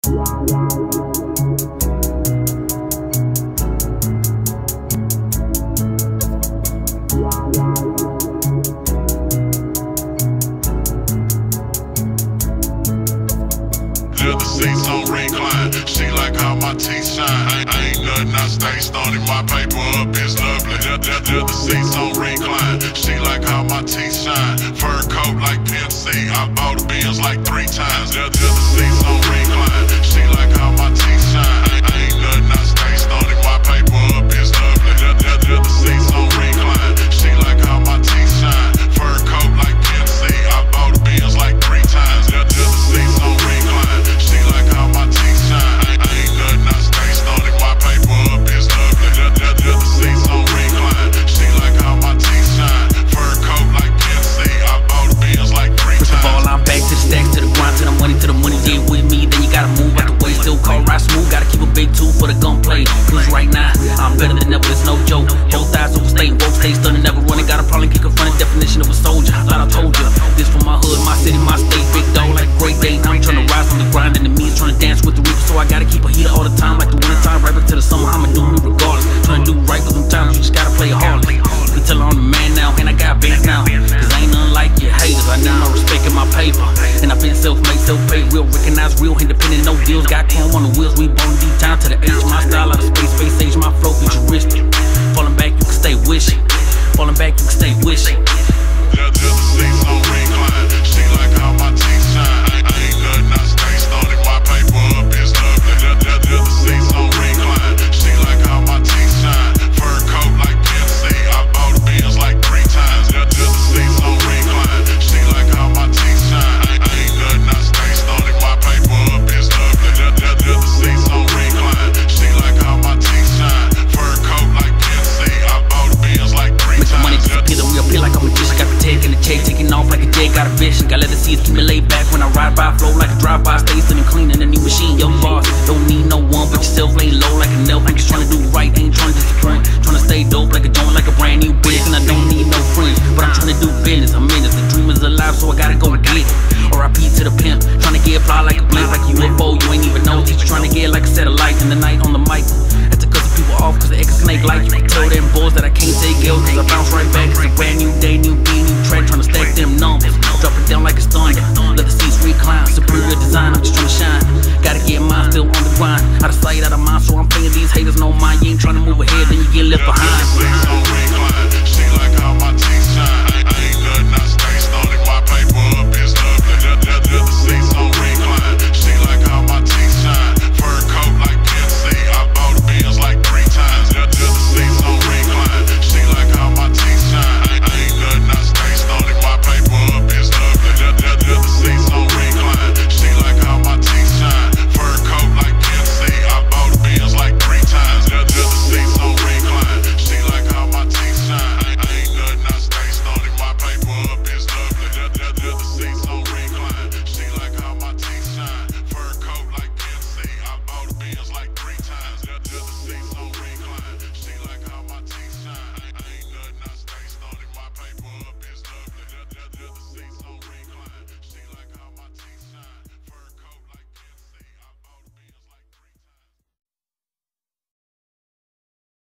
Leather seats on recline. She like how my teeth shine. Ain't nothing I stay starting my paper up, it's lovely. Leather seats on recline. She like how my teeth shine. Fur coat like Pimp C. I bought the Benz like 3 times. Leather seats on recline. She like how my teeth shine. Ain't nothing I stay starting my paper up, it's lovely. Leather seats on recline. She like how my teeth shine. Fur coat like Pimp C. I bought the Benz like 3 times. Leather seats on recline. She like how my teeth shine. Ain't nothing I stay starting my paper up, it's lovely. Leather seats on recline. She like how my teeth shine. Fur coat like Pimp C. I bought the Benz like 3 times. First of all, I'm back to the stacks, to the grind, to the money, get with me. Then you gotta move out the way. Still call ride smooth, gotta keep a big tool for the gunplay. Cause right now, I'm better than ever, it's no joke. Both thighs overstate, woke, stay stunning, never running. Got a problem, kick a front, definition of a soldier. Like I told you, this for my hood, my city, my state. Big dog like a great day. I'm trying to rise on the grind, and the means trying to dance with the reaper. So I gotta keep a heater all the time, like the winter time, right back to the summer. I'ma do me regardless. Trying to do right, cause sometimes you just gotta play hard. You tell I'm the man now, and I got bands now. Cause ain't nothing like your haters. I need no respect in my paper. And I've been self-made, self-paid, real, recognized, real, independent, no deals. Got chrome on the wheels, we born deep down to the age. My style out of space, space age, my flow futuristic. Falling back, you can stay wishing. Falling back, you can stay wishing. Leather seats on recline. She like how my teeth shine. Ain't nothing I stay starting my paper up, it's lovely. Leather seats on recline. She like how my teeth shine. Fur coat like Pimp C. I bought the Benz like 3 times. Leather seats on recline. She like how my teeth shine. Ain't nothing I stay starting my paper up, it's lovely. Leather seats on recline. She like how my teeth shine. Fur coat like Pimp C. I bought the Benz like 3 times. Make the money disappear, then reappear like I'm a dish. Got the tag and the check, taking off like a jet. Got a vision, got leather seats, keep me laid back when I ride by. Flow like a drive-by, stay stunning, clean in a new machine. Yo,